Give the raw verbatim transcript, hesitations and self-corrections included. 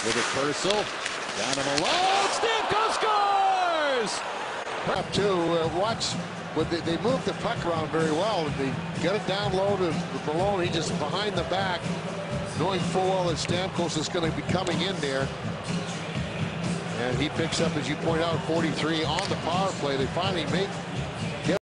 with it, Purcell. Down to Malone. Stamkos scores! Up too. Uh, watch. When they, they move the puck around very well. They get it down low to Malone. He just behind the back, knowing full well that Stamkos is going to be coming in there. And he picks up, as you point out, forty-three on the power play. They finally make